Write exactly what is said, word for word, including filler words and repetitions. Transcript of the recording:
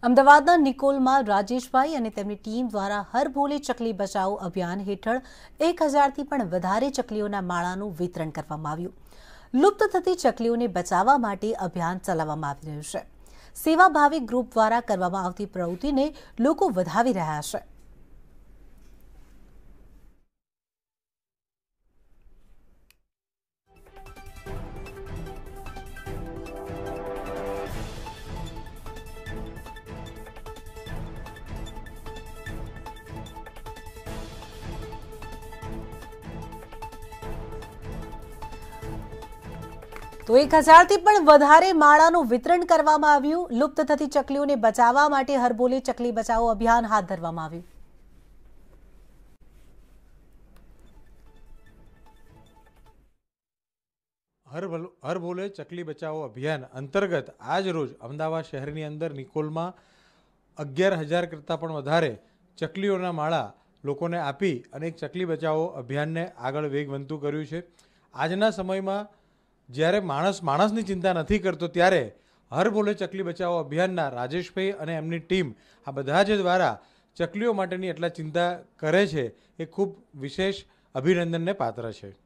અમદાવાદના નિકોલમાં રાજેશભાઈ અને તેમની ટીમ દ્વારા હર ભોલે ચકલી બચાવો અભિયાન હેઠળ એક હજારથી પણ વધારે ચકલીઓના માળાનું વિતરણ કરવામાં આવ્યું। લુપ્ત થતી ચકલીઓને બચાવવા માટે અભિયાન ચલાવવામાં આવી રહ્યું છે। સેવાભાવી ગ્રુપ દ્વારા કરવામાં આવતી પ્રવૃત્તિને લોકો વધાવી રહ્યા છે। તો એક હજારથી પણ વધારે માળાનું વિતરણ કરવામાં આવ્યું। લુપ્ત થતી ચકલીઓને બચાવવા માટે હર ભોલે ચકલી બચાવો અભિયાન હાથ ધરવામાં આવ્યું। હર હર ભોલે ચકલી બચાવો અભિયાન અંતર્ગત આજ રોજ અમદાવાદ શહેરની અંદર નિકોલમાં અગિયાર હજાર કરતાં પણ વધારે ચકલીઓના માળા લોકોને આપી અને એક ચકલી બચાવો અભિયાનને આગળ વેગવંતું કર્યું છે। આજના સમયમાં જ્યારે માણસ માણસની ચિંતા નથી કરતો ત્યારે હર ભોલે ચકલી બચાવો અભિયાનના રાજેશભાઈ અને એમની ટીમ આ બધા જ દ્વારા ચકલીઓ માટેની એટલા ચિંતા કરે છે એ ખૂબ વિશેષ અભિનંદનને પાત્ર છે।